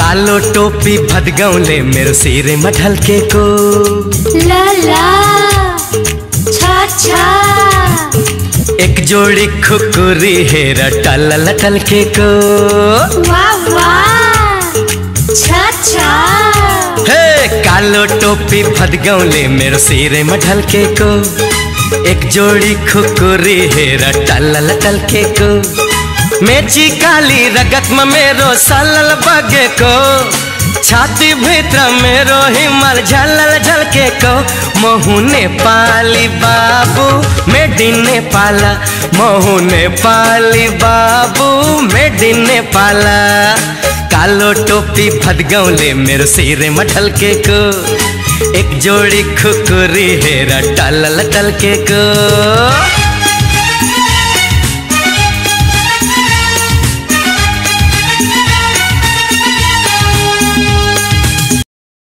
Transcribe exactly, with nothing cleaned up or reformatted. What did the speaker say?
कालो टोपी भदगौले मेरो सिर मढल के को ला ला छा छा। एक जोड़ी खुकुरी हेरा टल लटल के को वाह वाह छा छा। हे कालो टोपी भदगौले मेरो सिर मढल के को एक जोड़ी खुकुरी हेरा टल लटल के को मेची काली रगत में मेरो सलल बगे को छाती भीतर मेरो हिमल झलल झलके को महू नेपाली बाबू मेडी नेपाला महू नेपाली बाबू मेडी नेपाला। कालो टोपी भदगौले मेरो सिर मढल के को एक जोड़ी खुकुरी हेरा टल लटल के को।